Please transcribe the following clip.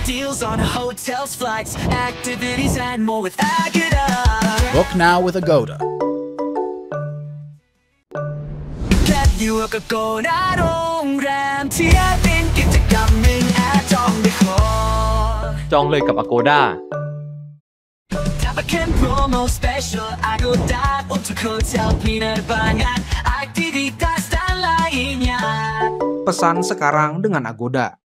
deals on hotels, flights, activities, and more with Agoda. Book now with Agoda. แค่อยู่กับโกนาโรงแรมที่เป็นกิจกรรมหนึ่งแอดจองไม่ขอจองเลยกับ Agoda Tap a Ken promo special Agoda untuk hotel penerbangan aktivitas dan lainnya. Pesan sekarang dengan Agoda.